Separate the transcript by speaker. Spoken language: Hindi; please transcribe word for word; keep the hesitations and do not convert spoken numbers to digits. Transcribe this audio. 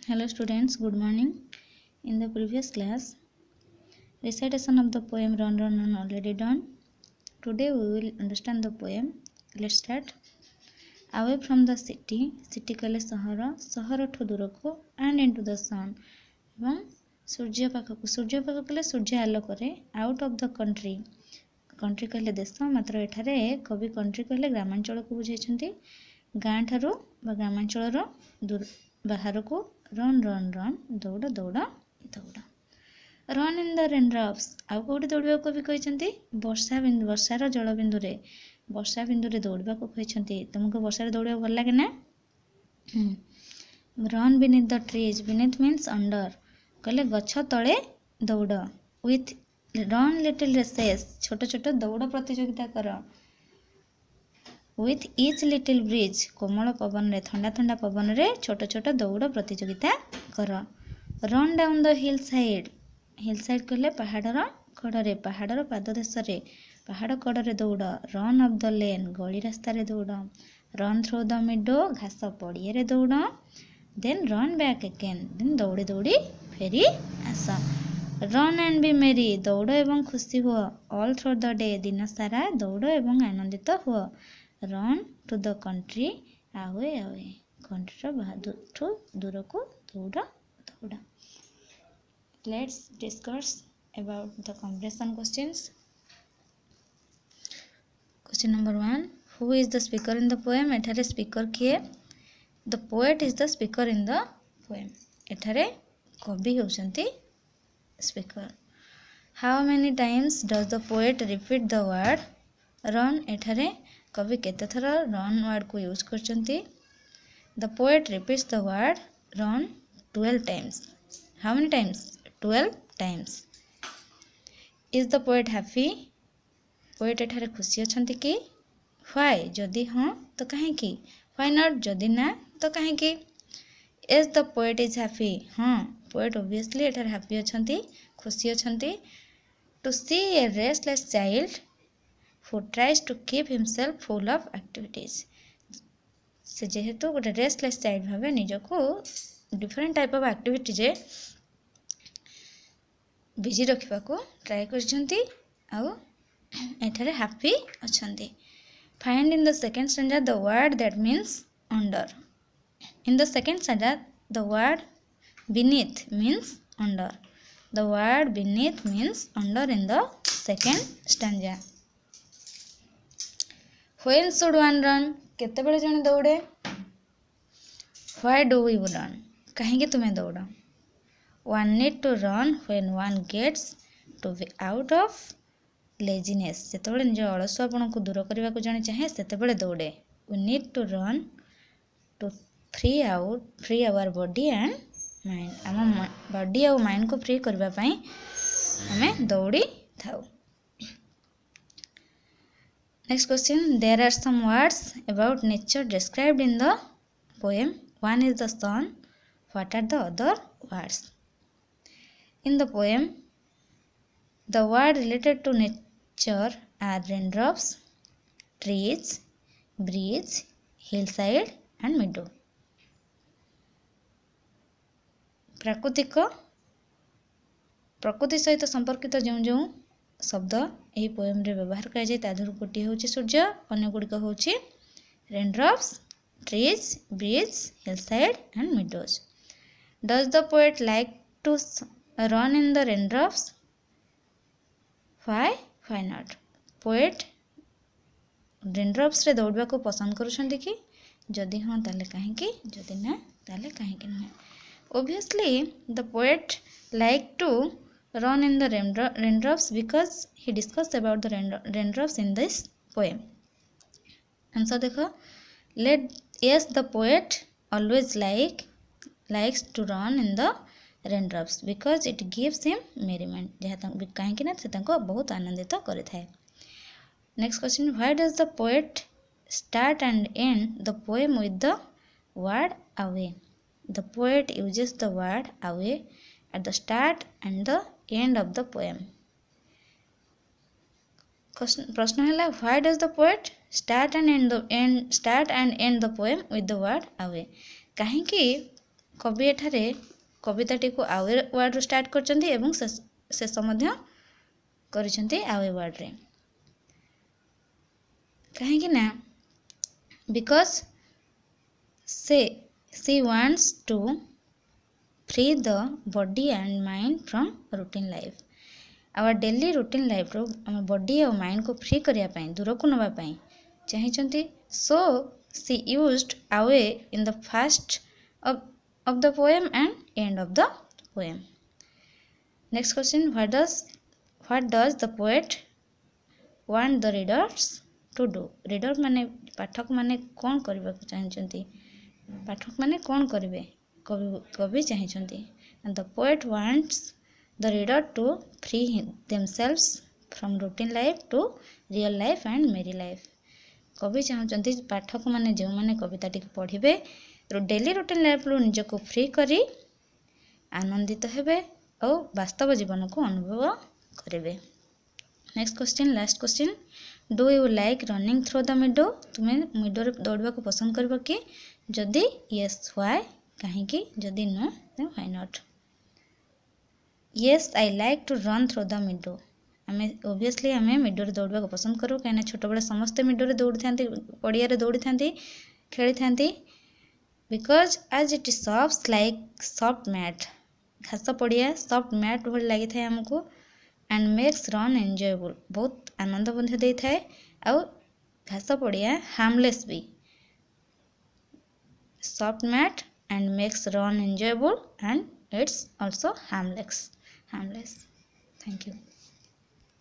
Speaker 1: Hello students, good morning. In the previous class, recitation of the poem Run Run Run already done. Today we will understand the poem. Let's start. Away from the city, city kale sahara, sahara ठु दूर को and into the sun. एवं सूर्य पाखक सूर्य पाखक कले सूर्य आलोक रे out of the country. Country कहले देश मात्र एठारे कवि कंट्री कहले ग्रामांचल को बुझाइछन्ति गाँ ठारू बा ग्रामांचल दूर बाहर को रन रन रन दौड़ दौड़ दौड़ रन इन द रेनड्रप्स आउ कौटी दौड़ा को भी कहते वर्षा बिंदु वर्षार जल बिंदु रे वर्षा बिंदु रे दौड़ा को कहते तुमको वर्षा दौड़ा भल लगे ना run beneath the trees beneath means under कहले गछ तले दौड़ विथ रन लिटिल रेसेस छोट छोट दौड़ प्रतियोगिता कर विथ इच लिटिल ब्रिज कोमल पवन रे ठंडा ठंडा पवन रे छोट छोट दौड़ प्रतियोगिता कर run down the hillside hillside कहले पहाड़र कड़े पहाड़र पाददेश रे पहाड़ कड़े दौड़ रन अफ द लेन गली रास्ता रे दौड़ रन थ्रू द मिडो घास पड़िए रे दौड़ then run back again then दौड़ी दौड़ी फेरी आस रन एंड बी मेरी दौड़ एवं खुशी हुआ ऑल थ्रू द डे दिन सारा दौड़ एवं आनंदित हुआ रन टू द कंट्री आवे आवे कंट्री ठू दूर को दौड़ दौड़ let's discuss about the comprehension questions question number one who is the speaker in the poem एठारे स्पीकर किए the poet is the speaker in the poem एठारे कवि होउछंती speaker how many times does the poet repeat the word run एठारे कवि केते थर रन वर्ड को यूज करचंती the poet repeats the word run twelve times how many times twelve times is the poet happy poet एठारे खुशी अछंती कि व्हाई जदि हाँ तो काहे कि व्हाई नॉट जदि ना तो काहे कि is the poet is happy हाँ पोएट ऑब्वियसली एठारे हैप्पी अछंती खुशी अछंती to see a restless child who tries to keep himself full of activities से जेहेतु गोटे रेस्टलेस चाइल्ड भावे निजको डिफरेंट टाइप ऑफ एक्टिविटी जे बिजी रखा को ट्राई करछंती आउ एठारे हैप्पी अछंती find in the second stanza the word that means under in the second stanza the word beneath means under the word beneath means under in the second stanza when should one run केते बेले जने दौड़े why do we run कहीं तुम्हें दौड़ one need to run when one gets to be out of laziness सेते निज अलसुआपन को दूर करने को जने चाहे सेते दौड़े we need to run to free out free our body and mind आम बॉडी और माइंड को फ्री करबा पई हमें दौड़ी थाउ Next question, there are some words about nature described in the poem. One is the sun. What are the other words? In the poem, the words related to nature are raindrops, trees, breeze, hillside and meadow. प्राकृतिक प्रकृति सहित संपर्कित जो जो शब्द यही पोएम रे व्यवहार कर जाए ताधर गोटे हूँ सूर्य अन्य गुड़िक हूँ raindrops trees breeze hillside and meadows does the poet like to run in the raindrops why why not poet raindrops रे दौड़वा को पसंद करुछंती कि जदि हाँ ताले काहेकि जदि ना ताले काहेकि नुहे obviously the poet like to run in the raindrops because he discussed about the raindrops in this poem. Answer देखो let yes the poet always like likes to run in the raindrops because it gives him merriment जहाँ कहीं कि ना से तांको बहुत आनंदित करे थाए. Next question, why does the poet start and end the poem with the word away? The poet uses the word away at the start and the end of the poem. प्रश्न है why does the poet start and end the end start and end the poem with the word away? कहीं कवि एठारे कविताटी को आउ वर्ड स्टार्ट करछंती एवं शेष मध्य करछंती आउ वर्ड रे कहीं कि ना बिकॉज से she wants to free the body and mind from routine life our daily routine life रो हम बॉडी और माइंड को फ्री करिया पई दूर को नबा पई चाहिचंती so she used away in the first of of the poem and end of the poem. Next question, what does what does the poet want the readers to do? reader माने पाठक माने कौन करबा चाहिचंती पाठक माने कौन करिवे कवि कवि चाहिचंती and the poet wants the reader to free themselves from routine life to real life and merry life. कवि चाहूँगी पाठक माने जो माने कविताटी पढ़िबे डेली रूटीन लाइफ रू निज को फ्री करी आनंदित हेबे और वास्तव जीवन को अनुभव करेंगे। Next question last question, do you like running through the meadow? तुम्हें मिडो दौड़वा को पसंद करबो कि? जदि यस व्हाई कहीं जदि no then why not? Yes I like to run through the meadow. आमे ओबियसली आमे मिडो दौड़वा को पसंद करूँ कहीं छोट बड़े समस्ते मिडो दौड़ी था पड़िया दौड़ी था खेली था बिकॉज आज it soft like soft mat घास पड़िया सॉफ्ट मैट भली लगी था आमको एंड मेक्स रन एंजॉयबल बहुत आनंद बंध दे थाए आउ घास पड़िया हार्मलेस भी soft mat and makes run enjoyable and it's also harmless harmless thank you.